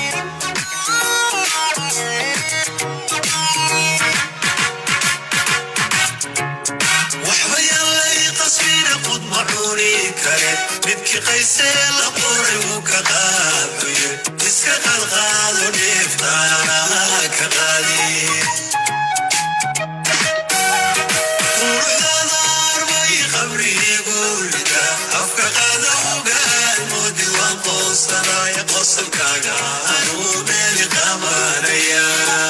midkii qaysee la qoray wuu ka qaadayo iska qalqaado dheeftaana ka qaadi quruxdaada arbay qabrigu rida afka qaada ogaan moodi waan qoosanaaya qosolkaaga anuu meeli qabanaya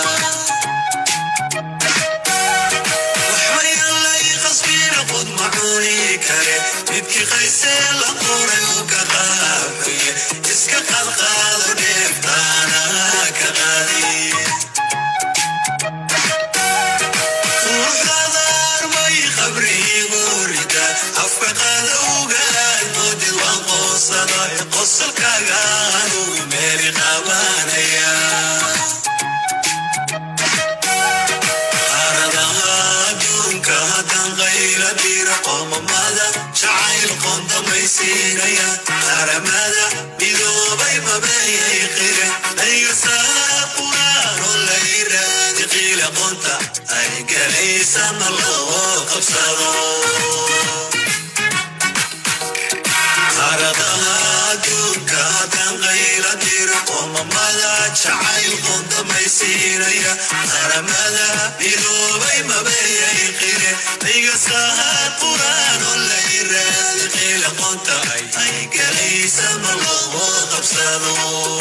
midkii qaysee la qoray wuu ka qaadayo iska qalqaado dheeftaana ka qaadi quruxdaada arbay qabrigu rida afka qaada ogaan moodid waan qoosanayo qosolkaaga anuu meeli qabanaya قمماذا شعيل قنط ميسينيا هرماذا بدوبي مبايا يخيرا أي ساق قرار الليلة دقيل قنط أي قليسا الله قبصرو هردها دونك تنغيل دير قمماذا شعيل قنط ميسينيا هرماذا بدوبي مبايا يخيرا أي ساق قرار الليلة دقيل قنط أي قليسا الله قبصرو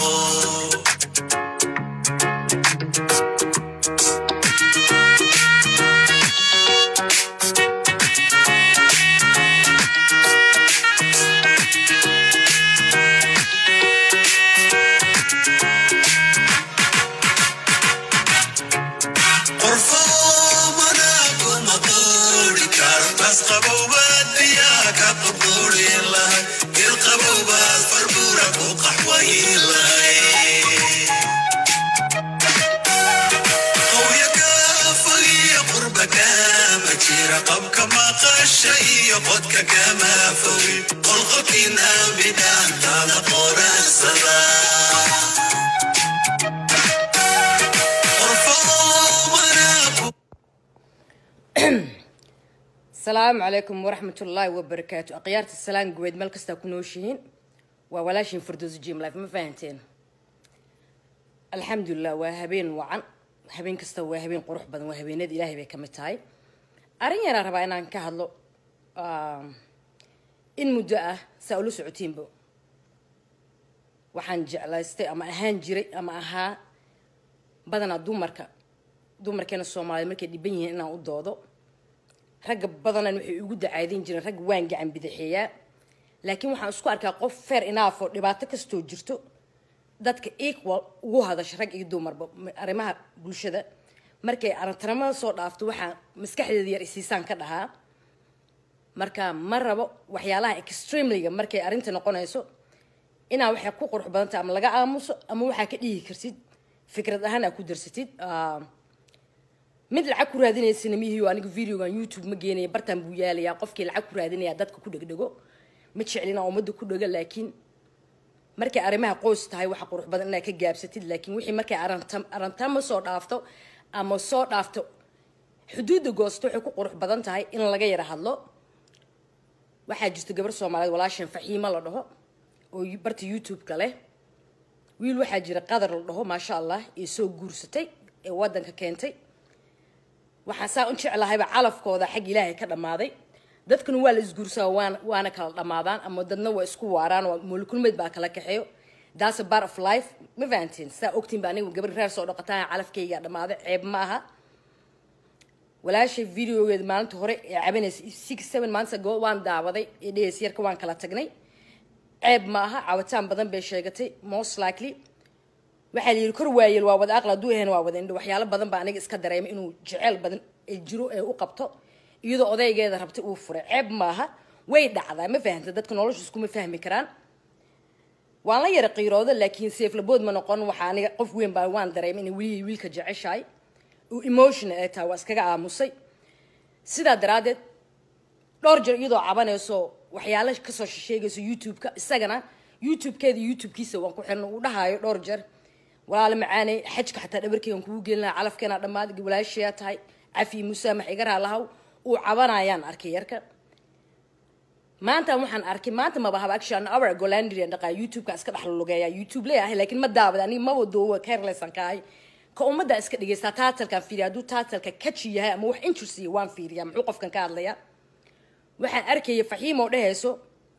شيء قدك كما فوي قلقكنا بدان تلقور السلام السلام عليكم ورحمة الله وبركاته أقيارة السلام قويد ملكستا كنوشين وولاشين فردوز جيم لايف ما فهمتين الحمد لله وهبين وعن هبين كستا وهبين قروح بدن وهبين نادي إلهي بكمتاي أرين يرى ربا إنان كهدلو إن مدة سأولو سعوتين بو وحان جعلاستي أما أهان جري أما أها بدنا دومركان الصومالي مركي دي بيني إنا أدودو رق بدنا يقود عايدين جرين رق وانجا عن بدحية لكن وحان اسكو أركا قف فير إنافو لباتك استو جرتو دادك إيكوال وهذا شرق إيدومر بو أرمها بلشدة markay arantarama soo dhaafto waxa maskaxdeeda yar isiisaan ka dhahaa marka ma rabo waxyaalaha extremely markay arinta noqonayso ina waxa ku qurux badan ama laga aamuso ama waxa ka dhigi kartid fikrad ahaan ku darsatid mid lacag ku raadinaysan mihiyo aniga videogan YouTube ma geenay bartan buu yaalayaa qofkii lacag ku raadinaya dadka ku dhigdhigo ma jeclina umada ku dhiga laakiin markay arimaha qoys tahay waxa qurux badan inay ka gaabsatid laakiin wixii markay arantama soo dhaafto ama soo dhaafto xuduudda goosto waxay ku qurux badan tahay in laga yara hadlo waxa jirta gabar Soomaaliyeed walaashan Fahiima la dhaho oo barta YouTube kale wiil waxa jira qadar la dhaho ma sha Allah ee soo guursatay ee wadanka keentay waxa saa u jeclahay calafkooda xaq Ilaahay ka dhamaaday dadkuna waa la isguursaa waana kala dhamaadaan ama dadna waa isku waaraan oo mulkulmeed baa kala kaxeeyo that's a part of life ma fahantiin saa ogtiin baa anigu gabar reer soo dhaqataa calafkayga dhamaaday ceeb ma aha walaashay videogeed maalinta hore ee cabanaysa 6-7 months ago waan daawaday ee dhees yarka waan kala tagnay ceeb ma aha cawataan badan bay sheegatay most likely waxa la yiri kor waayeel waa wada aqla duuheen waa wada indho waxyaalo badan baa aniga iska dareemay inuu jecel badan ee jiro ee u qabto iyadoo odaygeeda rabtay uu furay ceeb ma aha way dhacdaa ma fahantaa dadka nolosha isku ma fahmi karaan waan la yara qiirooda laakiin seef labood ma noqon waxa aniga qof weyn baa waan dareemay in wiilka jeceshay oo emotion ay taa was kaga aamusay sida daraadeed dhowr jeer iyadoo cabanayso waxyaalo ka soo sheegayso YouTube-ka isagana YouTube-keeda YouTube-kiisa waan ku xirnaa uu dhahayo dhowr jeer walaal macaanay xajka xataa dhabarkaygan kugu gelinaa calafkeena dhammaad walaashiyaa tahay cafi musaamax igaraa lahaw uu cabanayaan arkay yarka maanta waxaan arkay maanta ma bahaba action hour golandria dhaqaa youtube-ka iska dhaxlo lugeeya youtube leeyahay laakiin ma daawada aniga ma wado waa carelessan kahay ka ummadda iska dhigaysta taatalkan fiiriya hadduu taatalka kaji yahay ama wax interest waan fiiriyaa muxuu qofkan ka hadlaya waxaan arkaya faxiimo dhehayso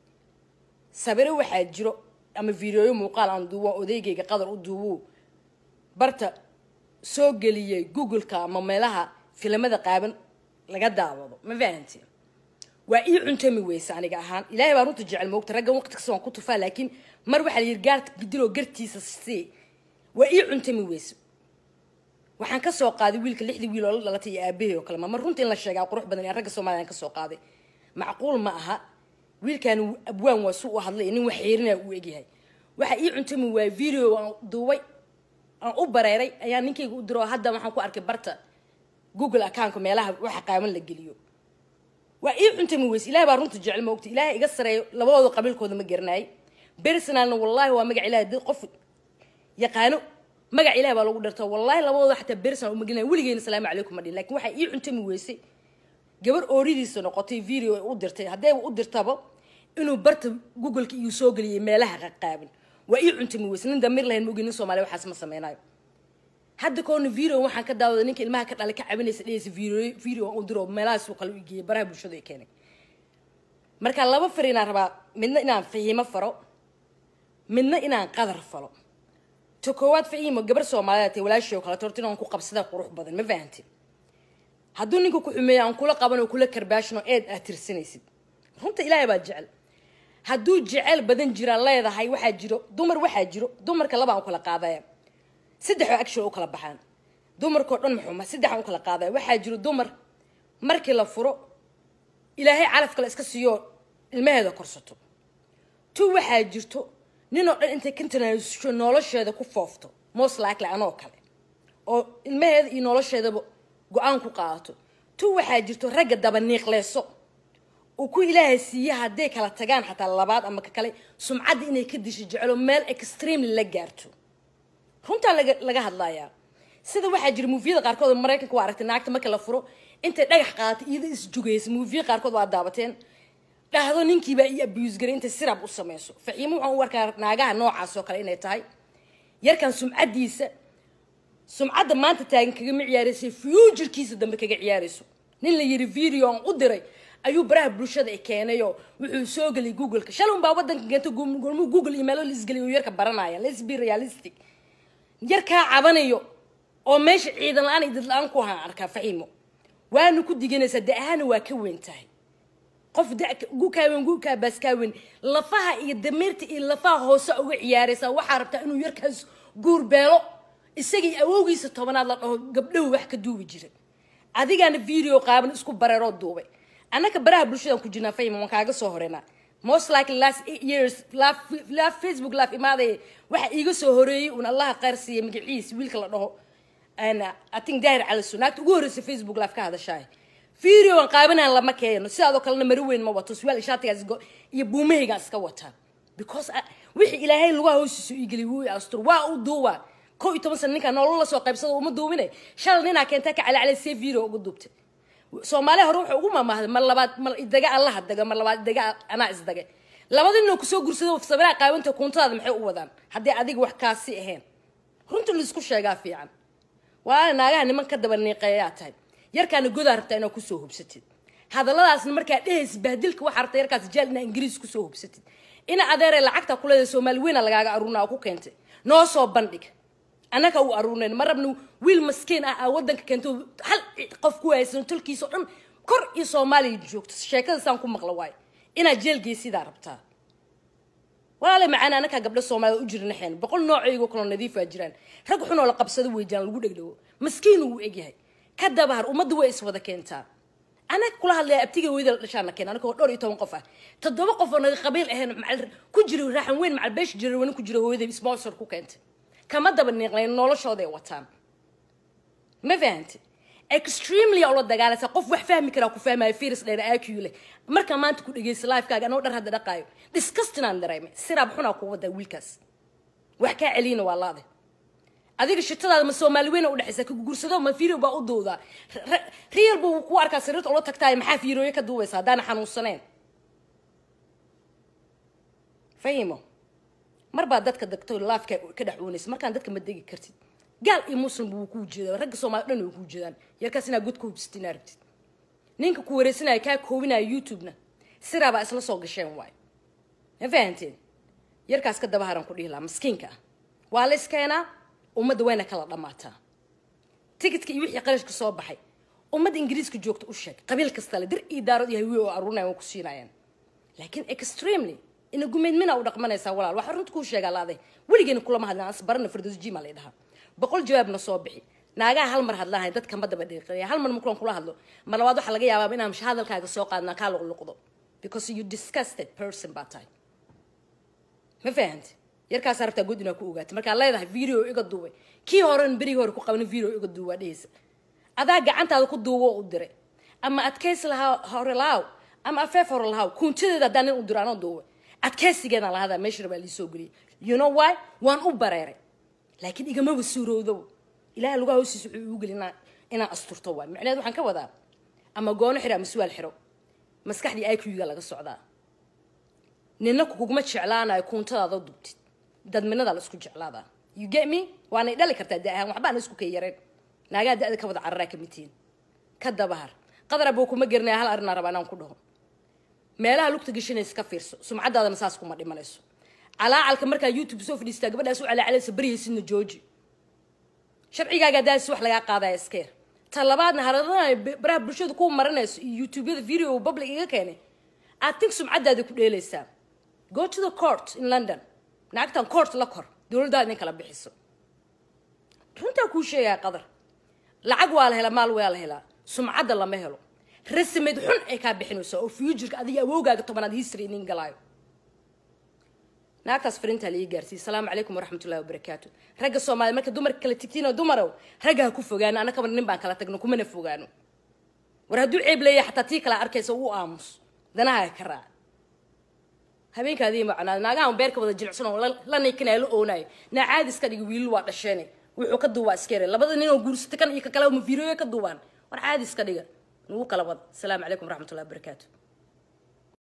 sabiro waxaa jiro ama fiidiyooyo muuqaal aan duubo odaygayga qadar u duubo barta soo geliyay google-ka ama meelaha filimada qaaban laga daawado ma fahantiin waa ii cuntami weysa aniga ahaan ilaahay baan runta jecel moogta raggan waqti kasta waan ku tufaa laakiin mar waxaa la yidhi gaarka gidiloo gartiisa sii waa ii cuntami weysa waxaan ka soo qaaday wiilka 6 wiil oo la dhalatay iyo aabbahay oo kale ma runta in la sheegaa qurux badan ee ragga Soomaaliya ka soo qaaday macquul ma aha wiilkan abwaan waa suu hadlay nin wax xiirina uu egyahay waxa ii cuntami waa video aan duubay aan u bareeray ayaa ninkayga u diro hadda waxaan ku arkay barta google account-ka meelaha waxa qaaman la geliyo waa ii cuntami weys ilaahay baa runta jecel ma ogti ilaahay iga sareeyo labadooda qabiilkooda ma garanay personalna wallahi waa magac ilaahay dad qof yaqaano magac ilaahay baa lagu dharto wallahi labadooda xataa personal uma gelinay waligeena salaamu calaykum ma dhin laakiin waxa ii cuntami weysay gabar ooridiisa noqotay video ay u dirtay haday u dirtaba inuu barta google-ka iyo soo galiyay meelaha qaqaaban waa ii cuntami weysay nin damir lahayn moogin Soomaaliya waxaas ma sameeynayo hadda koona video waxaan ka daawaday ninka ilmaha ka dhalay ka cabinaysa dheeysa video oo diro meelahaas uu kala u geeyay baraha bulshada ay keenay marka laba fariina rabaa midna inaan fahimo faro midna inaan qadar falo to koowaad fahimo gabar Soomaaliyeed ay walaashay kala tortin aan ku qabsada qurux badan ma fahantiin hadduu ninku ku xumeeyo aan kula qaban oo kula karbaashno eed aad tirsanaysid runta ilaahay baa jecel hadduu jecel badan jira leedahay waxaa jiro dumarka laba aan kala qaadaya saddex action oo kala baxaan dumarka oo dhan maxuma saddex aan kala qaadaya waxaa jiro dumar markii la furo ilaahay calaf kale iska siiyo ilmaheeda korsato tu waxaa jirto nin oo dhan intay kantanaayo nolosheeda ku foofto most likely anoo kale oo ilmaheeda iyo nolosheeda go'aan ku qaato tu waxaa jirto ragga daba niiqleeso oo ku ilaahay siiya haday kala tagaan xataa labaad ama ka kale sumcad inay ka disho jecelo meel extreme la gaarto runta laga hadlayaa sida waxaa jira movie-da qaarkood Mareykanka waa aragtay naagta marka la furo intay dhagax qaadato iyada is jugaysa movie qaarkood waa daabateen dhahdo ninkii baa ii abuse garay intay sirab u sameeyso faxiimo waxaan u arkaa naagaha noocaas oo kale inay tahay yarkan sumcadda maanta taagan kaga ciyaarayso future-kiisa dambe kaga ciyaarayso nin la yiri video aan u diray ayuu baraha bulshada ay keenayo wuxuu soo galay google-ka shalom baa wadanka geento google email la isgaliyo yarka baranaya let's be realistic yarka cabanayo oo meesha ciidan la'aan idin la'aan ku haan arka faxiimo waanu ku diganaysa da'ahana waa ka weyn tahay qof guka baskaawen lafaha iyo dameerta iyo lafaha hoose uga ciyaaraysa waxa rabtaa inuu yarkaas guur beelo isagii awowgiisa tobanaad la dhaho gabdhow wax ka duubi jiray adigana video qaaban isku bareero duubay anaka baraha bulshada ku jirnaa faxiimo waan kaaga soo horeena most likely last 8 years la Facebook live imaaday waxa iiga soo horeeyay un Allah qaar siiyay magaciisa wiilka la dhaho ana I think daahir cali sunaagta ugu horeysay Facebook live ka hadashay video aan qaabanaan lama keeno sidoo kalena marweyn ma wato su'aal ishaatigaas iyo buumahayga iska wataan because wixii ilaahay lagu hoostiisa ii galay wuu astur waa u duuba 12 sano ninka nolol la soo qaybsado uma duubinay shal nina keenta ka cali see video ugu duubtay Soomaaliya hore wuxuu ugu maamahday mar labaad mar idaga Allah daga mar labaad idaga ana isdaga labadina ku soo gursado sabira qaybanta kuntaada maxay u wadaan hadii adiga wax kaasi ahayn runta la isku sheegaa fiican waa naagaha niman ka daba niiqayaa tahay yarkaan godaa rabtaa inaa ku soo hubsatid hadaladaasna markaa dhees bahdilka waxa rabtaa yarkaas jaalna Ingiriis ku soo hubsatid ina adeeray lacagta kuleeda Soomaali weena lagaaga aruuna ku keentay noo soo bandhig anaka u aruuneen marabnu wiil maskiin ah wadanka keento hal qof ku haysan tulkiiso dhan kor iyo Soomaali joogto sheekada san ku maqla waay ina jeelgeesida rabtaa walaal macana anaka gabdho Soomaali u jirna xeen boqol noocaygo kala nadiif ah jiraan rag xun oo la qabsado weejaan lagu dhigdhago maskiin uu egyahay ka dabar umadu way iswada keentaa anaka kula hadlay abtiga weydal dhashaana keen anaka 12 qof ah 7 qof oo naga qabiil ahayn macal ku jiro raaxan weyn macal beesh jiro wana ku jiro hooyada sponsor ku keentay kama daba niiqleen noloshooda ay wataan ma fahanti extremely oo dagaalasa qof wax fahmi kara ku fahmay fiiris dheer aakule marka maanta ku dhageysa live-kaaga anoo dhar hadda dhaqaayo disgusting aan dareemay sirab xuna ku wada wiilkaas wax ka celina walaade adiga shitadaada ma Soomaali weyn u dhaxaysa ka guursado ma fiiro baa u dooda real buu ku arkaa sariirta oo tagtaay maxaa fiirooyo ka duubaysa hadaan xanuunsaneen fahimo marba dadka dagto laafka ka dhaxoonaysa markaan dadka ma degi kartid gaal iyo muslim buu ku jeedaa rag Soomaali dhan oo ku jeedaan yarkaas ina gud ku hubstin aragtid ninka ku wareysanayo ka koobinaya YouTube-na siraba isla soo gasheen waay ma fahanteen yarkaas ka daba haran ku dhihla miskiinka waa la iskeenaa ummadda wayna kala dhamaataa ticketka iyo wixii qarashka soo baxay ummadda Ingiriiska joogta u sheeg qabiil kasta la dir idaarad iyo way oo aruunayaan ku siinayaan laakiin extremely ina gumeedmina u dhaqmanaysa walaal wax runta ku sheega laaday waligeena kula ma hadlaan asbarna firdaus jima leedaha boqol jawaabna soo bixi naaga hal mar hadlahay dadka ma daba dhiiqay hal mar ma kula hadlo mar labaad waxa laga yaabaa inaan hadalkaaga soo qaadna ka luqluqdo because you disgusted person bad time ma fahanti yarkaas arabta godina ku ogaatay marka leedahay video iga duubay kii horan bari hore ku qaban video iga duubay dhees adaa gacantaada ku duubo u diray ama adkeys laha hore laaw ama afeef hore laaw kuntideeda daanin u diraano duubay adkeysigeena la hada meesha baa li soo galiyay you know why waan u bareeray laakiin igama wasuuroodo ilaaha lagu hawsiis wuxuu u gelina ina asturto waa macnaheedu waxaan ka wadaa ama goono xira ama su'aal xiro maskaxdii IQ-ga laga socdaa nina kuguma jeclaanayo kuntadaada dubtid dadminada la isku jeclaada you get me waana dhali kartaa daahan waxba aan isku kayareen naaga daada ka wada carraa kamitiin ka dabahar qadar buu kuma garnaa hal arna rabaan ku dhaho meelaha lugta gashanaysa ka fiirso sumcadaadana saas kuma dhimanayso calaacalka marka YouTube soo fadhiista gabadhaas u calaacalaysa bariyaysidna jooji sharcigaaga daas wax laga qaaday iskeer talabaadna haradana baraha bulshada ku maranayso YouTube-yada video public iga keenay I think sumcadaada ku dheelaysaa go to the court in London naagtan court la kor dawladda in kala bixiso runta ku sheegay qadar lacag waa la hela maal waa la hela sumcada lama helo rasmid xun ay ka bixinayso oo future adiga awogaaga tobanaad history in galaayo naagtaas frinta li gaarsiis salaamu calaykum waraxmatullaahi wabarakaatu ragga Soomaali marka dumar kala tigtiina dumaro ragga ku fogaan anaka nin baan kala tagno kuma na fogaano war haduu ceeb leeyahay xataa tii kala arkaysa uu aamus danaha ka raac habeenkaadii macnaa naagaan beerka wada jilicsan oo la neekana la oonay na caadi iska dhig wiil waa dhasheen wuxuu ka duubaa iskeere labada nin oo guursatay kan iyo ka kala ma fiirooyo ka duubaan war caadi iska dhiga nugu kala wad salaamu calaykum waraxmatullaahi wabarakaatu